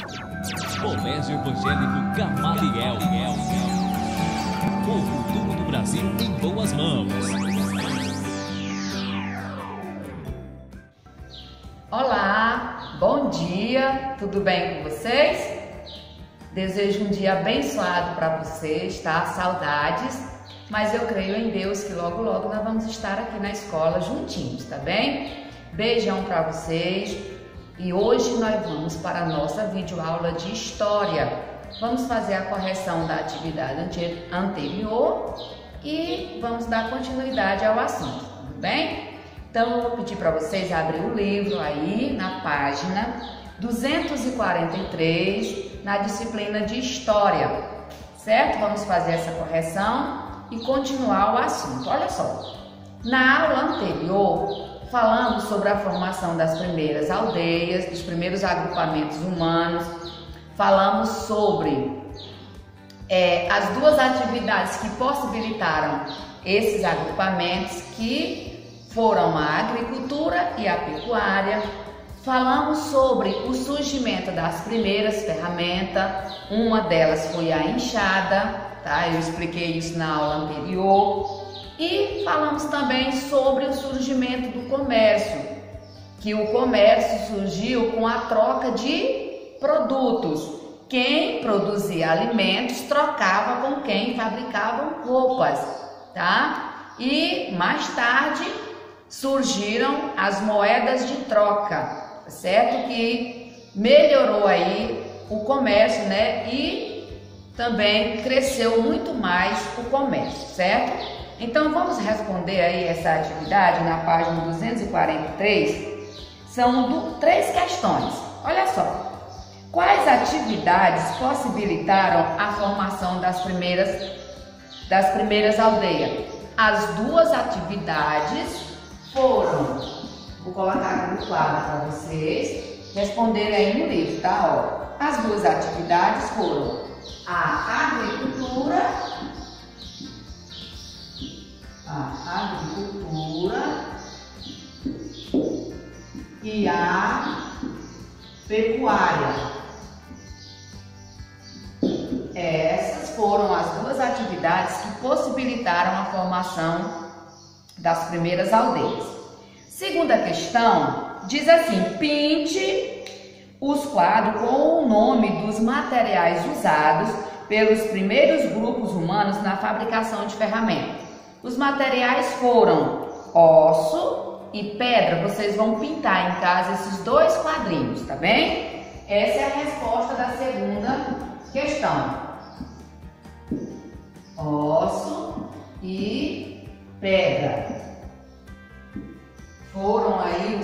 Colégio Evangélico Gamaliel. O futuro do Brasil em boas mãos. Olá, bom dia, tudo bem com vocês? Desejo um dia abençoado para vocês, tá? Saudades, mas eu creio em Deus que logo logo nós vamos estar aqui na escola juntinhos, tá bem? Beijão para vocês e hoje nós vamos para a nossa videoaula de História. Vamos fazer a correção da atividade anterior e vamos dar continuidade ao assunto, tudo bem? Então eu vou pedir para vocês abrir o livro aí na página 243, na disciplina de História, certo? Vamos fazer essa correção e continuar o assunto. Olha só, na aula anterior falamos sobre a formação das primeiras aldeias, dos primeiros agrupamentos humanos, falamos sobre as duas atividades que possibilitaram esses agrupamentos, que foram a agricultura e a pecuária. Falamos sobre o surgimento das primeiras ferramentas, uma delas foi a enxada, tá? Eu expliquei isso na aula anterior. E falamos também sobre o surgimento do comércio, que o comércio surgiu com a troca de produtos. Quem produzia alimentos trocava com quem fabricava roupas, tá? E mais tarde surgiram as moedas de troca, certo? Que melhorou aí o comércio, né? E também cresceu muito mais o comércio, certo? Então vamos responder aí essa atividade na página 243. São três questões. Olha só. Quais atividades possibilitaram a formação das primeiras aldeias? As duas atividades foram, vou colocar aqui no quadro para vocês responderem aí no livro, tá? Ó, as duas atividades foram a agricultura e a pecuária. Essas foram as duas atividades que possibilitaram a formação das primeiras aldeias. Segunda questão diz assim: pinte os quadros com o nome dos materiais usados pelos primeiros grupos humanos na fabricação de ferramentas. Os materiais foram osso e pedra. Vocês vão pintar em casa esses dois quadrinhos, tá bem? Essa é a resposta da segunda questão. Osso e pedra foram aí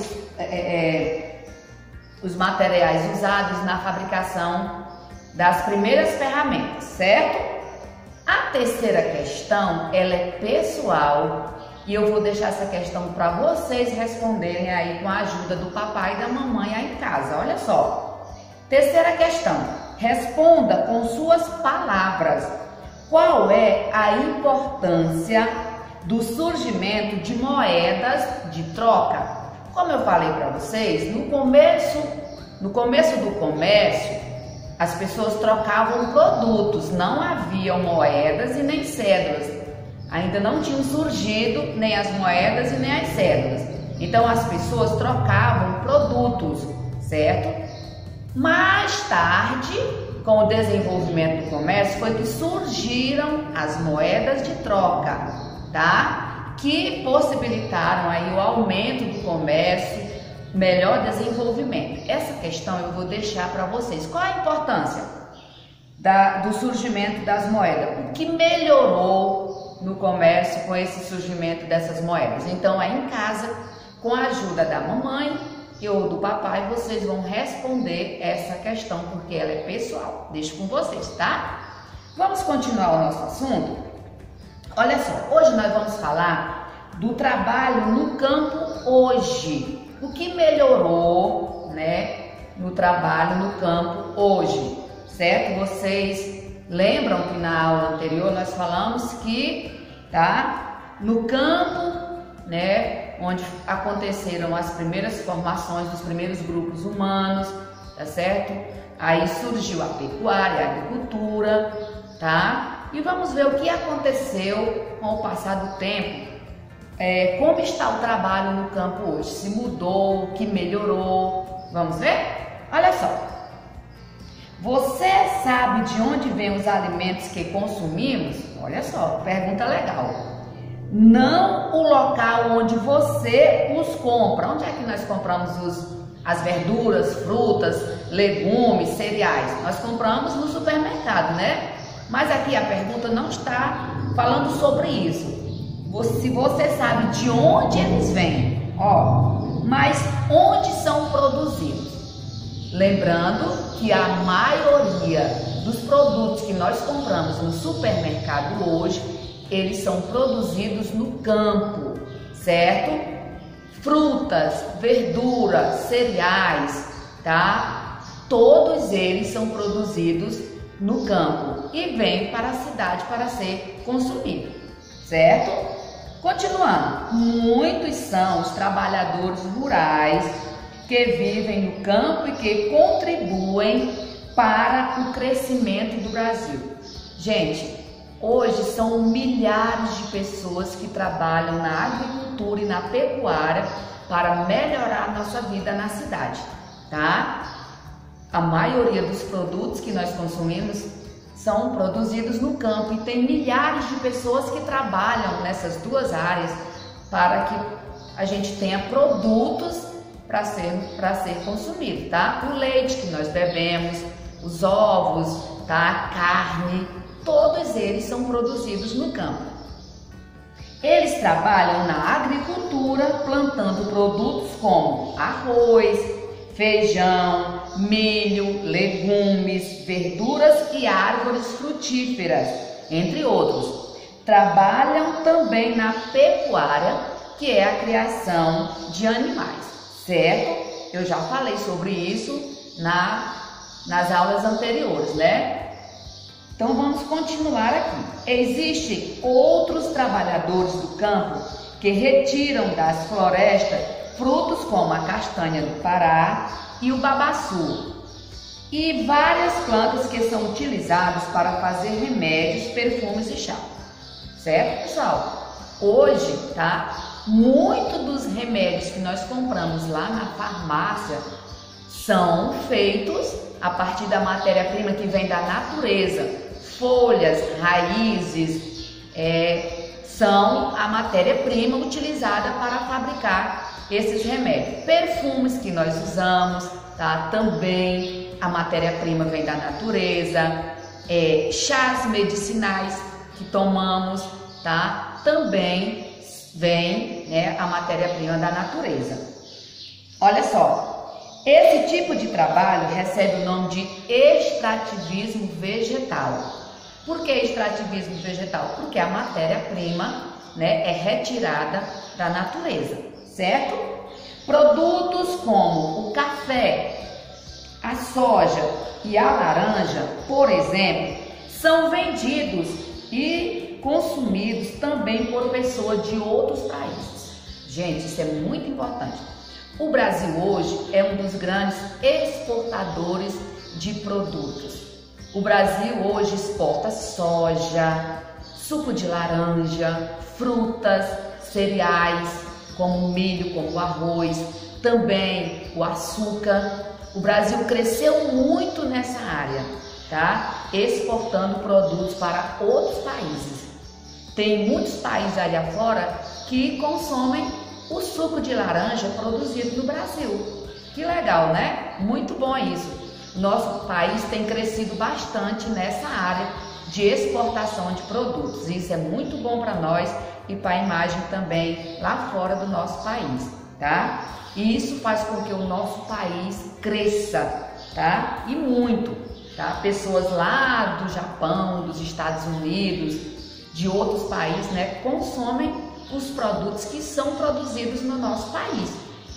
os materiais usados na fabricação das primeiras ferramentas, certo? A terceira questão, ela é pessoal e eu vou deixar essa questão para vocês responderem aí com a ajuda do papai e da mamãe aí em casa. Olha só. Terceira questão, responda com suas palavras. Qual é a importância do surgimento de moedas de troca? Como eu falei para vocês, no começo do comércio, as pessoas trocavam produtos, não haviam moedas e nem cédulas. Ainda não tinham surgido nem as moedas e nem as cédulas. Então as pessoas trocavam produtos, certo? Mais tarde, com o desenvolvimento do comércio, foi que surgiram as moedas de troca, tá? Que possibilitaram aí o aumento do comércio, melhor desenvolvimento. Essa questão eu vou deixar para vocês. Qual a importância do surgimento das moedas? O que melhorou no comércio com esse surgimento dessas moedas? Então aí em casa, com a ajuda da mamãe ou do papai, vocês vão responder essa questão, porque ela é pessoal. Deixo com vocês, tá? Vamos continuar o nosso assunto? Olha só, hoje nós vamos falar do trabalho no campo hoje. O que melhorou, né, no trabalho no campo hoje, certo? Vocês lembram que na aula anterior nós falamos que, tá, no campo, né, onde aconteceram as primeiras formações dos primeiros grupos humanos, tá certo? Aí surgiu a pecuária, a agricultura, tá? E vamos ver o que aconteceu com o passar do tempo. Como está o trabalho no campo hoje? Se mudou, o que melhorou? Vamos ver? Olha só. Você sabe de onde vêm os alimentos que consumimos? Olha só, pergunta legal. Não o local onde você os compra. Onde é que nós compramos as verduras, frutas, legumes, cereais? Nós compramos no supermercado, né? Mas aqui a pergunta não está falando sobre isso. Se você sabe de onde eles vêm, mas onde são produzidos? Lembrando que a maioria dos produtos que nós compramos no supermercado hoje, eles são produzidos no campo, certo? Frutas, verduras, cereais, tá? Todos eles são produzidos no campo e vêm para a cidade para ser consumido, certo? Continuando, muitos são os trabalhadores rurais que vivem no campo e que contribuem para o crescimento do Brasil. Gente, hoje são milhares de pessoas que trabalham na agricultura e na pecuária para melhorar a nossa vida na cidade, tá? A maioria dos produtos que nós consumimos são produzidos no campo e tem milhares de pessoas que trabalham nessas duas áreas para que a gente tenha produtos para ser consumido, tá? O leite que nós bebemos, os ovos, tá? A carne, todos eles são produzidos no campo. Eles trabalham na agricultura plantando produtos como arroz, feijão, milho, legumes, verduras e árvores frutíferas, entre outros. Trabalham também na pecuária, que é a criação de animais, certo? Eu já falei sobre isso nas aulas anteriores, né? Então vamos continuar aqui. Existem outros trabalhadores do campo que retiram das florestas frutos como a castanha do Pará e o babaçu, e várias plantas que são utilizadas para fazer remédios, perfumes e chá, certo, pessoal? Hoje, tá? Muitos dos remédios que nós compramos lá na farmácia são feitos a partir da matéria-prima que vem da natureza. Folhas, raízes, são a matéria-prima utilizada para fabricar esses remédios. Perfumes que nós usamos, tá? Também a matéria-prima vem da natureza. Chás medicinais que tomamos, tá? Também vem, né, a matéria-prima da natureza. Olha só, esse tipo de trabalho recebe o nome de extrativismo vegetal. Por que extrativismo vegetal? Porque a matéria-prima, né, é retirada da natureza, certo? Produtos como o café, a soja e a laranja, por exemplo, são vendidos e consumidos também por pessoas de outros países. Gente, isso é muito importante. O Brasil hoje é um dos grandes exportadores de produtos. O Brasil hoje exporta soja, suco de laranja, frutas, cereais, como milho, como arroz, também o açúcar. O Brasil cresceu muito nessa área, tá? Exportando produtos para outros países. Tem muitos países ali afora que consomem o suco de laranja produzido no Brasil. Que legal, né? Muito bom isso. Nosso país tem crescido bastante nessa área de exportação de produtos. Isso é muito bom para nós e para a imagem também lá fora do nosso país, tá? E isso faz com que o nosso país cresça, tá? E muito, tá? Pessoas lá do Japão, dos Estados Unidos, de outros países, né, consomem os produtos que são produzidos no nosso país.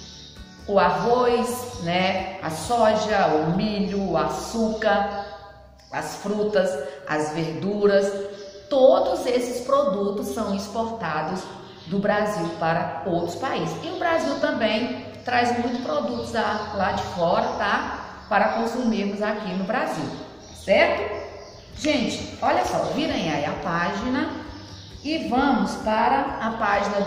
O arroz, né, a soja, o milho, o açúcar, as frutas, as verduras, todos esses produtos são exportados do Brasil para outros países. E o Brasil também traz muitos produtos lá de fora, tá? para consumirmos aqui no Brasil, certo? Gente, olha só, virem aí a página e vamos para a página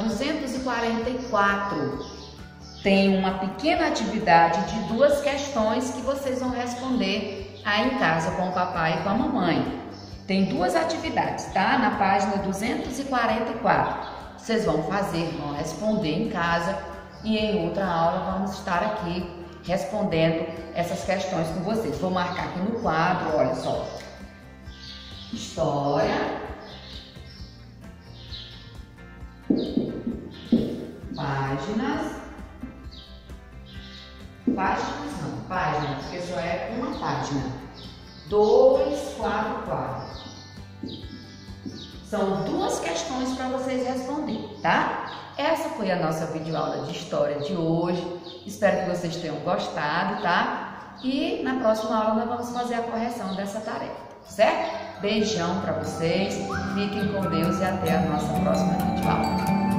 244. Tem uma pequena atividade de 2 questões que vocês vão responder aí em casa com o papai e com a mamãe. Tem 2 atividades, tá? Na página 244. Vocês vão fazer, vão responder em casa e em outra aula vamos estar aqui respondendo essas questões com vocês. Vou marcar aqui no quadro, olha só. História. Páginas, porque só é uma página. 244. São 2 questões para vocês responderem, tá? Essa foi a nossa videoaula de história de hoje. Espero que vocês tenham gostado, tá? E na próxima aula nós vamos fazer a correção dessa tarefa, certo? Beijão para vocês, fiquem com Deus e até a nossa próxima videoaula.